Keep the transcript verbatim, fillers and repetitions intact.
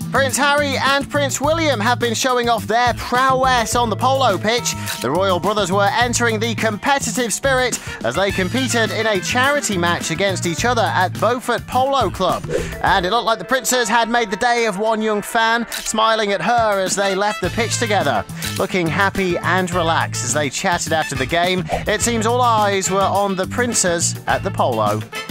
Prince Harry and Prince William have been showing off their prowess on the polo pitch. The royal brothers were entering the competitive spirit as they competed in a charity match against each other at Beaufort Polo Club. And it looked like the princes had made the day of one young fan, smiling at her as they left the pitch together. Looking happy and relaxed as they chatted after the game, it seems all eyes were on the princes at the polo.